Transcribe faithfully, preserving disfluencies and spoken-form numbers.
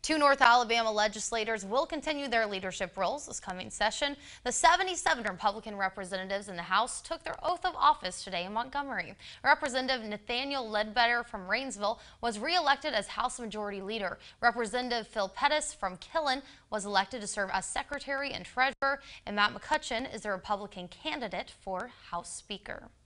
Two North Alabama legislators will continue their leadership roles this coming session. The seventy-seven Republican representatives in the House took their oath of office today in Montgomery. Representative Nathaniel Ledbetter from Rainsville was re-elected as House Majority Leader. Representative Phil Pettis from Killen was elected to serve as Secretary and Treasurer, and Matt McCutcheon is the Republican candidate for House Speaker.